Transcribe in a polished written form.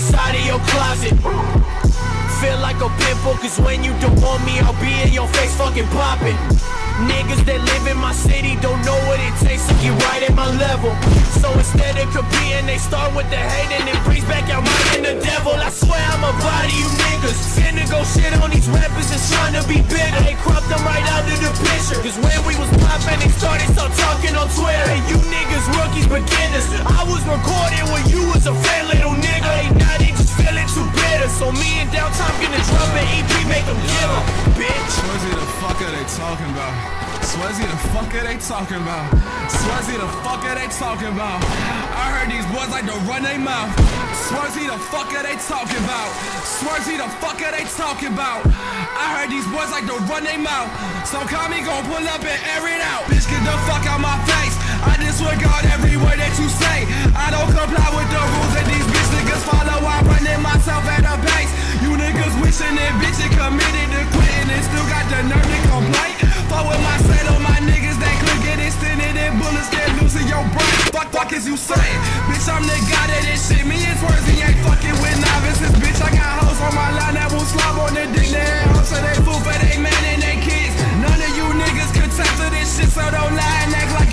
inside of your closet. Feel like a pimple, cause when you don't want me, I'll be in your face fucking popping. Niggas that live in my city don't know what it takes to get right at my level. So instead of competing, they start with the hate and it brings back out mine and the devil. I swear I'ma body you niggas. Finna go shit on these rappers that's trying to be bigger. They cropped them right out of the picture. Cause when we was popping, they started talking on Twitter. Hey, you niggas, rookies, beginners. I was recording when you was a fat little nigga. Hey, now they just feeling too bitter. So me and Downtime gonna drop an EP, make them give up, bitch. Swizzy, the fuck are they talking about? Swizzy, the fuck are they talking about? Swizzy, the fuck are they talking about? I heard these boys like to run their mouth. Swizzy, the fuck are they talking about? Swizzy, the fuck are they talking about? I heard these boys like to run their mouth. So call me, gon' pull up and air it out. Bitch, get the fuck out my face. I disregard every word that you say. I don't comply with the rules that these bitch niggas follow. I'm running myself at a pace. You niggas wishing that bitch and committed to quitting and still got the nerve to complain. Fuck with my set on my niggas that click it extended and bullets get loose in your brain. Fuck is you saying? Bitch, I'm the guy that this shit. Me and Swerzy ain't fucking with novices. Bitch, I got hoes on my line that will slob on the dick. They hoes so they fool for they man and they kids. None of you niggas could test to this shit, so don't lie and act like